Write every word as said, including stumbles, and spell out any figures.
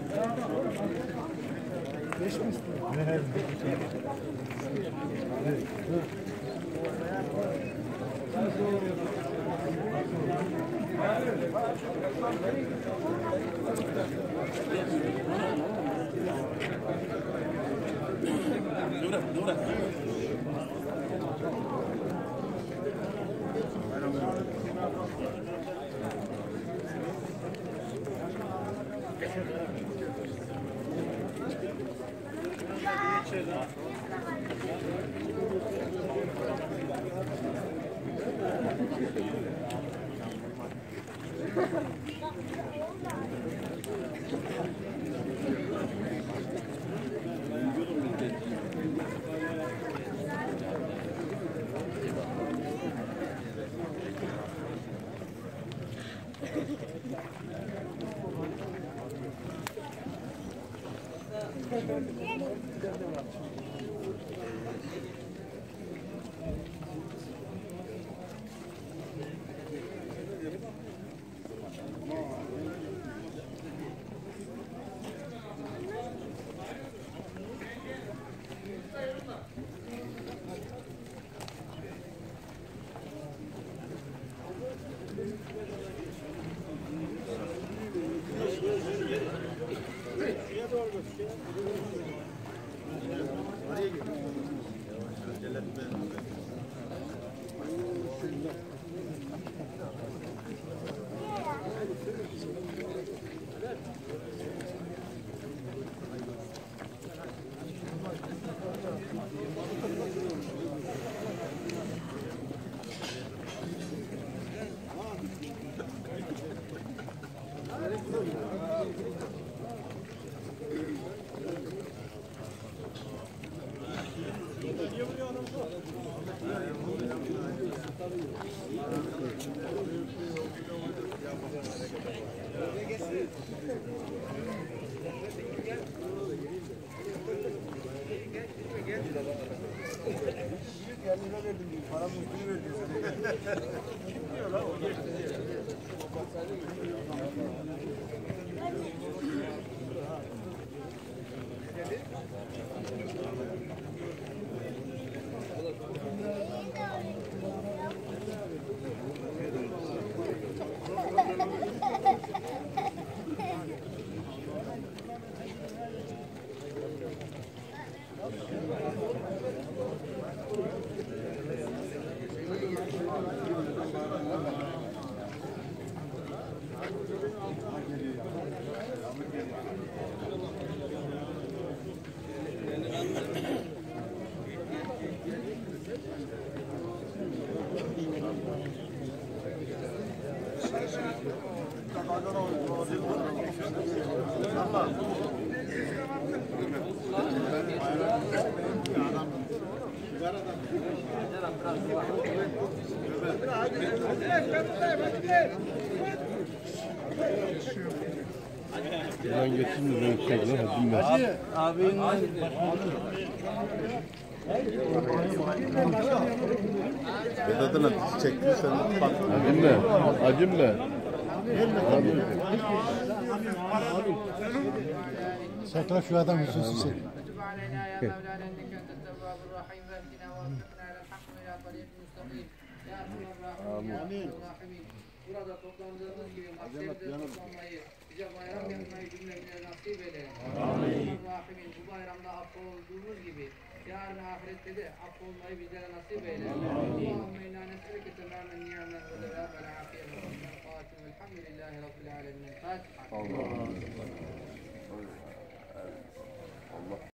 Dura, dura. Kendine verdim, paramı üstünü verdim sana. Bilmiyor lan o. Buradan geçsin mi? Ben şey lan hacim ver. Abi, abinin Vedat'ın çektiysen bak. Hacim ver. Hacim ver. Sakla şu adam hususi seni. Burada toplandığımız gibi mahşerde toplanmayı, bize bayram yapmayı cümlemize nasip eyle. Amin. Bu bayramda affolduğumuz gibi yarın ahirette de affolmayı bizlere nasip eyle. Allahümme inna nes'eleke temamen ni'men ve devâmen afiyen ve husnel fâtim velhamdülillahi rabbil âlemin. Fatiha.